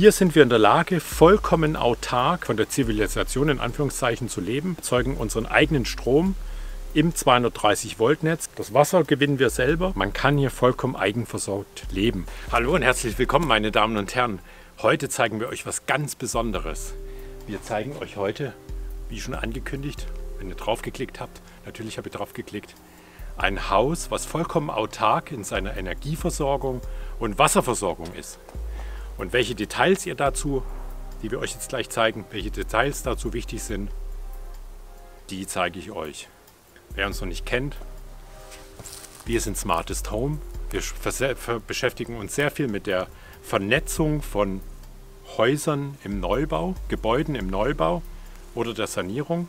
Hier sind wir in der Lage, vollkommen autark von der Zivilisation in Anführungszeichen zu leben, erzeugen unseren eigenen Strom im 230 Volt Netz. Das Wasser gewinnen wir selber. Man kann hier vollkommen eigenversorgt leben. Hallo und herzlich willkommen, meine Damen und Herren. Heute zeigen wir euch was ganz Besonderes. Wir zeigen euch heute, wie schon angekündigt, wenn ihr drauf geklickt habt, natürlich habe ich drauf geklickt, ein Haus, was vollkommen autark in seiner Energieversorgung und Wasserversorgung ist. Und welche Details ihr dazu, die wir euch jetzt gleich zeigen, welche Details dazu wichtig sind, die zeige ich euch. Wer uns noch nicht kennt, wir sind Smartest Home. Wir beschäftigen uns sehr viel mit der Vernetzung von Häusern im Neubau, Gebäuden im Neubau oder der Sanierung.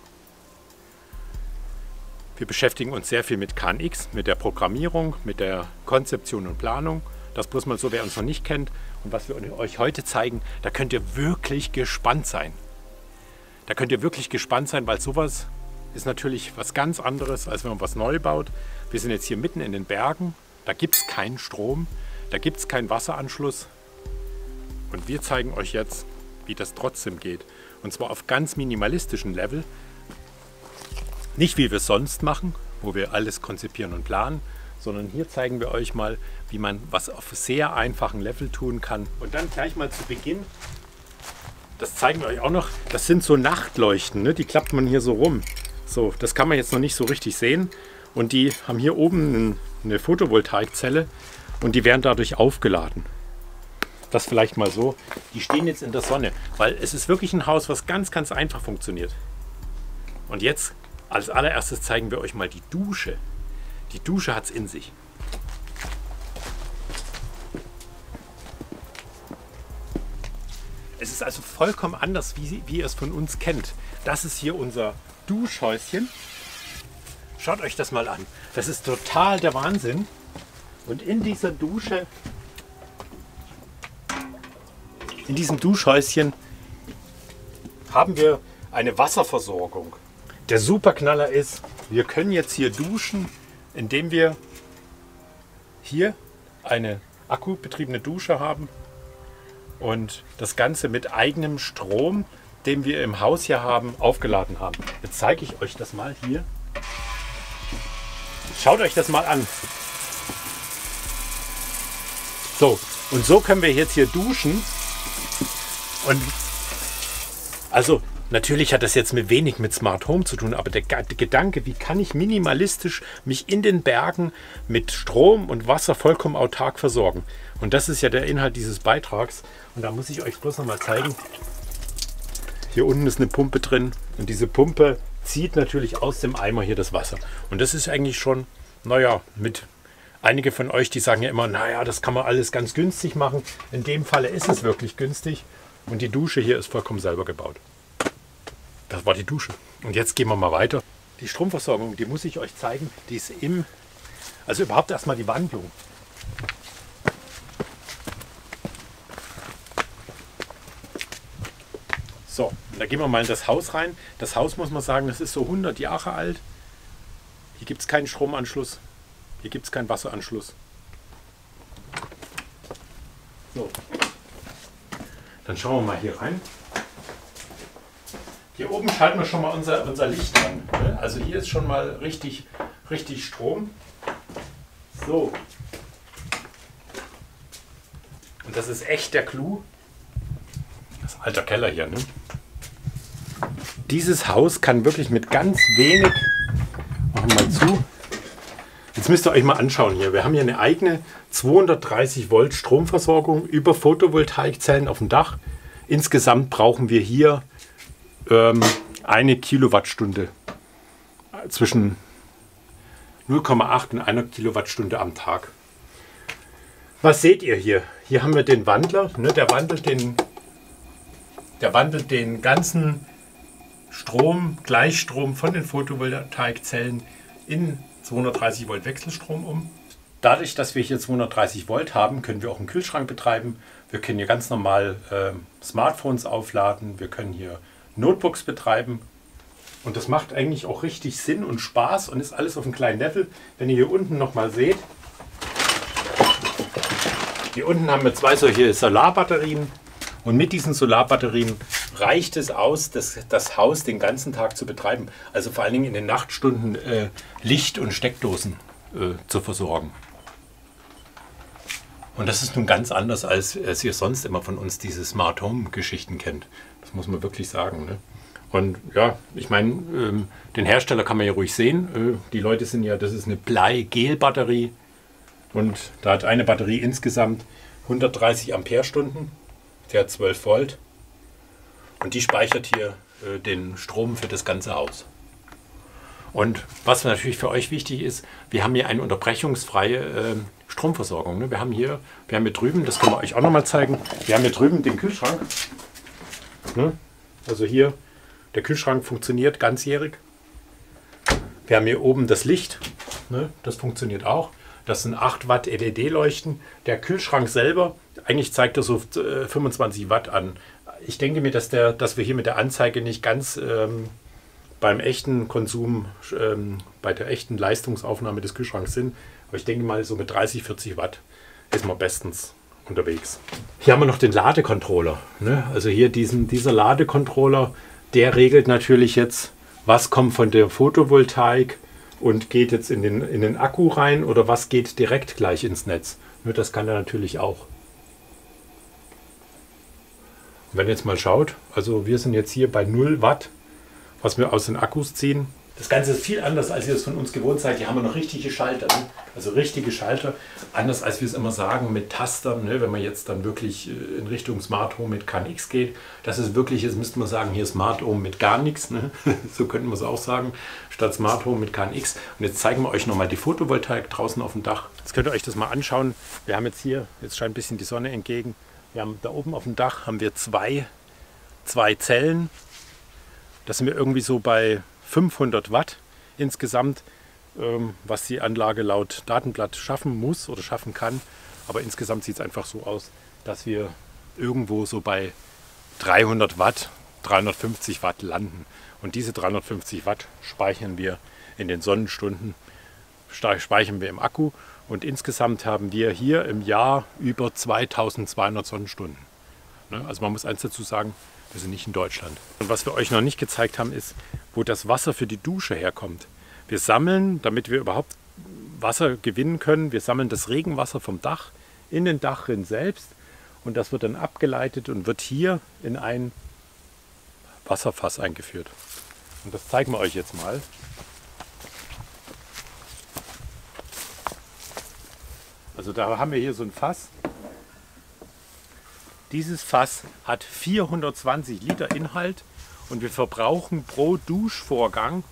Wir beschäftigen uns sehr viel mit KNX, mit der Programmierung, mit der Konzeption und Planung. Das bloß mal so, wer uns noch nicht kennt. Und was wir euch heute zeigen, da könnt ihr wirklich gespannt sein. Da könnt ihr wirklich gespannt sein, weil sowas ist natürlich was ganz anderes, als wenn man was neu baut. Wir sind jetzt hier mitten in den Bergen. Da gibt es keinen Strom, da gibt es keinen Wasseranschluss. Und wir zeigen euch jetzt, wie das trotzdem geht. Und zwar auf ganz minimalistischem Level. Nicht wie wir es sonst machen, wo wir alles konzipieren und planen, sondern hier zeigen wir euch mal, wie man was auf sehr einfachen Level tun kann. Und dann gleich mal zu Beginn, das zeigen wir euch auch noch, das sind so Nachtleuchten, ne? Die klappt man hier so rum. So, das kann man jetzt noch nicht so richtig sehen. Und die haben hier oben eine Photovoltaikzelle und die werden dadurch aufgeladen. Das vielleicht mal so. Die stehen jetzt in der Sonne, weil es ist wirklich ein Haus, was ganz, ganz einfach funktioniert. Und jetzt als allererstes zeigen wir euch mal die Dusche. Die Dusche hat es in sich. Es ist also vollkommen anders, wie ihr es von uns kennt. Das ist hier unser Duschhäuschen. Schaut euch das mal an. Das ist total der Wahnsinn. Und in dieser Dusche, in diesem Duschhäuschen haben wir eine Wasserversorgung. Der Superknaller ist, wir können jetzt hier duschen, indem wir hier eine akkubetriebene Dusche haben und das Ganze mit eigenem Strom, den wir im Haus hier haben, aufgeladen haben. Jetzt zeige ich euch das mal hier. Schaut euch das mal an. So, und so können wir jetzt hier duschen. Und also natürlich hat das jetzt wenig mit Smart Home zu tun, aber der Gedanke, wie kann ich minimalistisch mich in den Bergen mit Strom und Wasser vollkommen autark versorgen. Und das ist ja der Inhalt dieses Beitrags. Und da muss ich euch bloß noch mal zeigen. Hier unten ist eine Pumpe drin und diese Pumpe zieht natürlich aus dem Eimer hier das Wasser. Und das ist eigentlich schon, naja, mit einige von euch, die sagen ja immer, naja, das kann man alles ganz günstig machen. In dem Falle ist es wirklich günstig und die Dusche hier ist vollkommen selber gebaut. Das war die Dusche. Und jetzt gehen wir mal weiter. Die Stromversorgung, die muss ich euch zeigen. Die ist also überhaupt erstmal die Wandlung. So, und da gehen wir mal in das Haus rein. Das Haus, muss man sagen, das ist so 100 Jahre alt. Hier gibt es keinen Stromanschluss. Hier gibt es keinen Wasseranschluss. So, dann schauen wir mal hier rein. Hier oben schalten wir schon mal unser Licht an. Also hier ist schon mal richtig Strom. So. Und das ist echt der Clou. Das ist ein alter Keller hier, ne? Dieses Haus kann wirklich mit ganz wenig, machen wir mal zu. Jetzt müsst ihr euch mal anschauen hier. Wir haben hier eine eigene 230 Volt Stromversorgung über Photovoltaikzellen auf dem Dach. Insgesamt brauchen wir hier eine Kilowattstunde, zwischen 0,8 und 1 Kilowattstunde am Tag. Was seht ihr hier? Hier haben wir den Wandler, ne? Der wandelt den ganzen Strom, Gleichstrom von den Photovoltaikzellen in 230 Volt Wechselstrom um. Dadurch, dass wir hier 230 Volt haben, können wir auch einen Kühlschrank betreiben. Wir können hier ganz normal Smartphones aufladen. Wir können hier Notebooks betreiben. Und das macht eigentlich auch richtig Sinn und Spaß und ist alles auf einem kleinen Level. Wenn ihr hier unten nochmal seht, hier unten haben wir zwei solche Solarbatterien Und mit diesen Solarbatterien reicht es aus, das Haus den ganzen Tag zu betreiben. Also vor allen Dingen in den Nachtstunden Licht und Steckdosen zu versorgen. Und das ist nun ganz anders, als ihr sonst immer von uns diese Smart Home Geschichten kennt. Das muss man wirklich sagen. Ne? Und ja, ich meine, den Hersteller kann man ja ruhig sehen. Die Leute sind ja, das ist eine Blei-Gel-Batterie. Und da hat eine Batterie insgesamt 130 Ampere-Stunden. Der hat 12 Volt. Und die speichert hier den Strom für das ganze Haus. Und was natürlich für euch wichtig ist, wir haben hier eine unterbrechungsfreie Stromversorgung. Ne? Wir haben hier drüben, das können wir euch auch nochmal zeigen, wir haben hier drüben den Kühlschrank. Ne? Also hier, der Kühlschrank funktioniert ganzjährig. Wir haben hier oben das Licht, ne? Das funktioniert auch. Das sind 8 Watt LED-Leuchten. Der Kühlschrank selber, eigentlich zeigt er so 25 Watt an. Ich denke mir, dass wir hier mit der Anzeige nicht ganz beim echten Konsum, bei der echten Leistungsaufnahme des Kühlschranks sind. Aber ich denke mal, so mit 30, 40 Watt ist man bestens unterwegs. Hier haben wir noch den Ladecontroller. Ne? Also hier dieser Ladecontroller, der regelt natürlich jetzt, was kommt von der Photovoltaik und geht jetzt in den Akku rein oder was geht direkt gleich ins Netz. Ne? Das kann er natürlich auch. Und wenn ihr jetzt mal schaut, also wir sind jetzt hier bei 0 Watt, was wir aus den Akkus ziehen. Das Ganze ist viel anders, als ihr es von uns gewohnt seid. Hier haben wir noch richtige Schalter, ne? Also richtige Schalter. Anders als wir es immer sagen mit Tastern, ne? Wenn man jetzt dann wirklich in Richtung Smart Home mit KNX geht. Das ist wirklich, jetzt müsste man sagen, hier Smart Home mit gar nichts. Ne? So könnten wir es auch sagen, statt Smart Home mit KNX. Und jetzt zeigen wir euch nochmal die Photovoltaik draußen auf dem Dach. Jetzt könnt ihr euch das mal anschauen. Wir haben jetzt hier, jetzt scheint ein bisschen die Sonne entgegen. Wir haben da oben auf dem Dach haben wir zwei Zellen. Da sind wir irgendwie so bei 500 Watt insgesamt, was die Anlage laut Datenblatt schaffen muss oder schaffen kann. Aber insgesamt sieht es einfach so aus, dass wir irgendwo so bei 300 Watt, 350 Watt landen. Und diese 350 Watt speichern wir in den Sonnenstunden, speichern wir im Akku. Und insgesamt haben wir hier im Jahr über 2200 Sonnenstunden. Also man muss eins dazu sagen, wir sind nicht in Deutschland. Und was wir euch noch nicht gezeigt haben, ist, wo das Wasser für die Dusche herkommt. Wir sammeln, damit wir überhaupt Wasser gewinnen können, wir sammeln das Regenwasser vom Dach in den Dachrinne selbst. Und das wird dann abgeleitet und wird hier in ein Wasserfass eingeführt. Und das zeigen wir euch jetzt mal. Also da haben wir hier so ein Fass. Dieses Fass hat 420 Liter Inhalt und wir verbrauchen pro Duschvorgang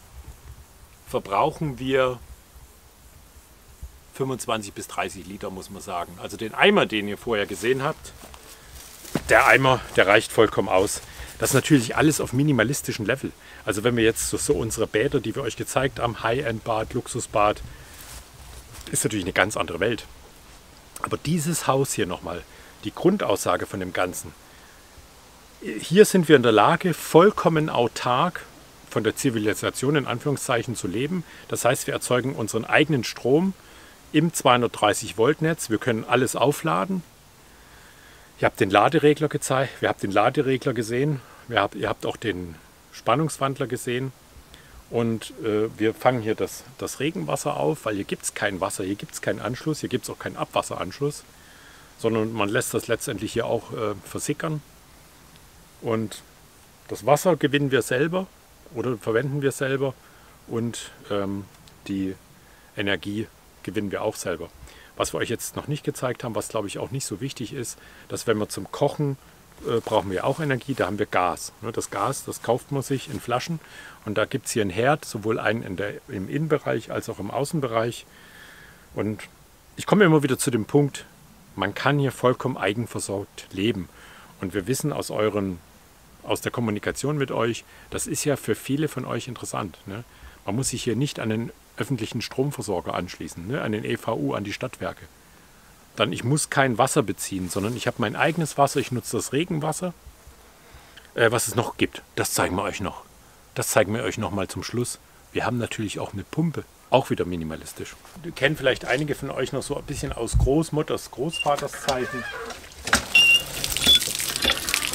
25 bis 30 Liter, muss man sagen. Also den Eimer, den ihr vorher gesehen habt, der Eimer, der reicht vollkommen aus. Das ist natürlich alles auf minimalistischem Level. Also wenn wir jetzt so unsere Bäder, die wir euch gezeigt haben, High-End-Bad, Luxusbad, ist natürlich eine ganz andere Welt. Aber dieses Haus hier nochmal, die Grundaussage von dem Ganzen. Hier sind wir in der Lage, vollkommen autark von der Zivilisation in Anführungszeichen zu leben. Das heißt, wir erzeugen unseren eigenen Strom im 230 Volt Netz. Wir können alles aufladen. Ihr habt den Laderegler gezeigt, ihr habt den Laderegler gesehen, ihr habt auch den Spannungswandler gesehen. Und wir fangen hier das Regenwasser auf, weil hier gibt es kein Wasser, hier gibt es keinen Anschluss, hier gibt es auch keinen Abwasseranschluss, sondern man lässt das letztendlich hier auch versickern. Und das Wasser gewinnen wir selber oder verwenden wir selber und die Energie gewinnen wir auch selber. Was wir euch jetzt noch nicht gezeigt haben, was glaube ich auch nicht so wichtig ist, dass wenn wir zum Kochen brauchen wir auch Energie, da haben wir Gas. Das Gas, das kauft man sich in Flaschen und da gibt es hier einen Herd, sowohl einen im Innenbereich als auch im Außenbereich. Und ich komme immer wieder zu dem Punkt, man kann hier vollkommen eigenversorgt leben. Und wir wissen aus der Kommunikation mit euch, das ist ja für viele von euch interessant. Ne? Man muss sich hier nicht an den öffentlichen Stromversorger anschließen, ne? An den EVU, an die Stadtwerke. Dann ich muss kein Wasser beziehen, sondern ich habe mein eigenes Wasser, ich nutze das Regenwasser. Was es noch gibt, das zeigen wir euch noch. Das zeigen wir euch noch mal zum Schluss. Wir haben natürlich auch eine Pumpe, auch wieder minimalistisch. Kennen vielleicht einige von euch noch so ein bisschen aus Großmutters, Großvaters Zeiten.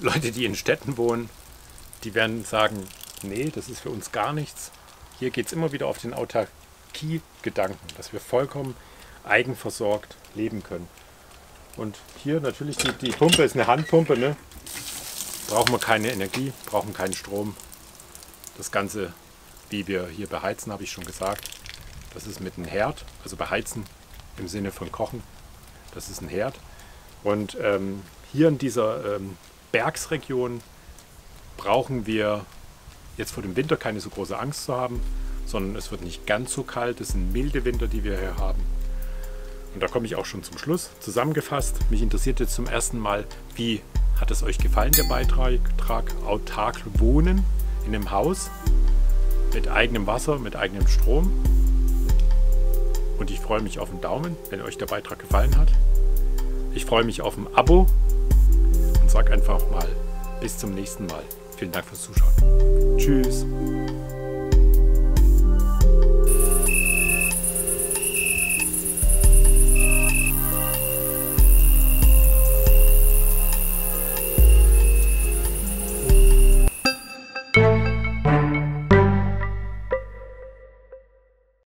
Leute, die in Städten wohnen, die werden sagen, nee, das ist für uns gar nichts. Hier geht es immer wieder auf den Autarkie-Gedanken, dass wir vollkommen eigenversorgt leben können. Und hier natürlich, die Pumpe ist eine Handpumpe, ne? Brauchen wir keine Energie, brauchen keinen Strom. Das Ganze, wie wir hier beheizen, habe ich schon gesagt. Das ist mit einem Herd, also beheizen im Sinne von kochen. Das ist ein Herd. Und hier in dieser Bergsregion brauchen wir jetzt vor dem Winter keine so große Angst zu haben, sondern es wird nicht ganz so kalt. Es sind milde Winter, die wir hier haben. Und da komme ich auch schon zum Schluss. Zusammengefasst, mich interessiert jetzt zum ersten Mal, wie hat es euch gefallen, der Beitrag autark wohnen in einem Haus mit eigenem Wasser, mit eigenem Strom. Und ich freue mich auf einen Daumen, wenn euch der Beitrag gefallen hat. Ich freue mich auf ein Abo und sage einfach mal bis zum nächsten Mal. Vielen Dank fürs Zuschauen. Tschüss.